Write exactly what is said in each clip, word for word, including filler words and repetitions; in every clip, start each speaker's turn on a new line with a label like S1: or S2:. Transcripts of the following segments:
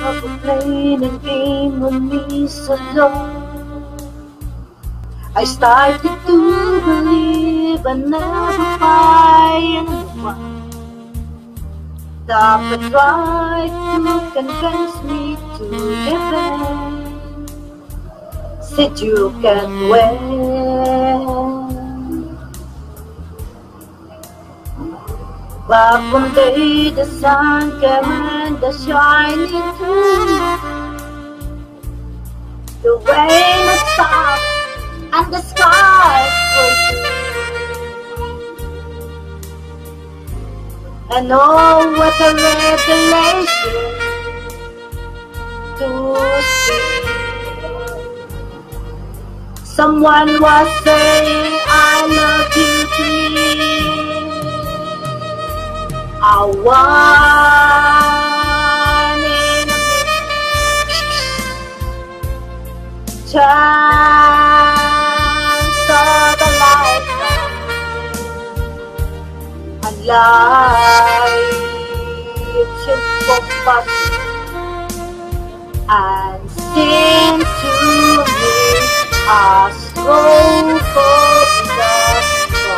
S1: never played a game with me so long. I started to believe I never find anyone that would try to convince me to give in. Said you can't win. But one day the sun came and the shining through. The rain had stopped and the skies were blue. And oh, what a revelation to see. Someone was saying I love you to me. I want in a chance of a lifetime, a life to focus and sing to me a slow for love.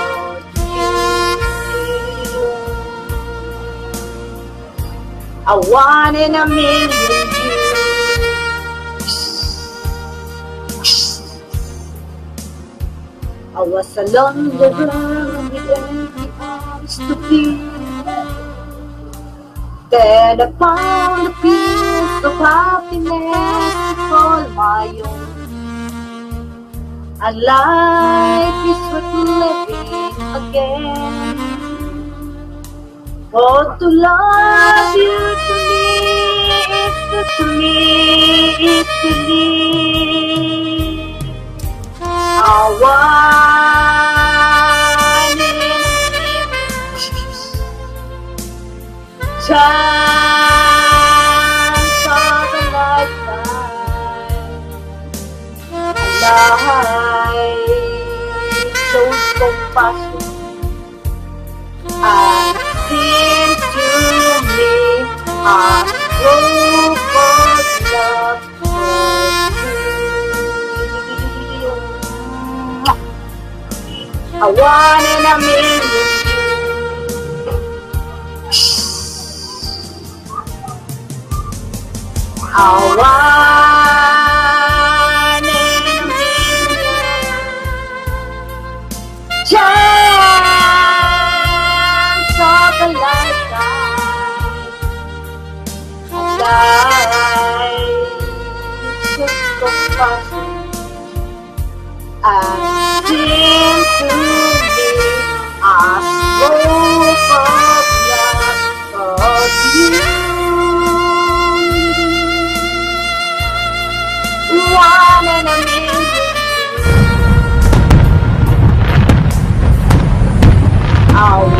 S1: A one in a million years. I was alone the ground with empty arms to feel. Then I found a piece of happiness to call my own. And life is worth living again. Oh, to love you to me is to, to me is to live. I want in chance of a lifetime, a life so compassionate. And seem to me a proof of love for you. A one in a million. A one in a million. Chance of a lifetime, a life to compassion, and seem to be a proof of love of you. One in a million. Oh.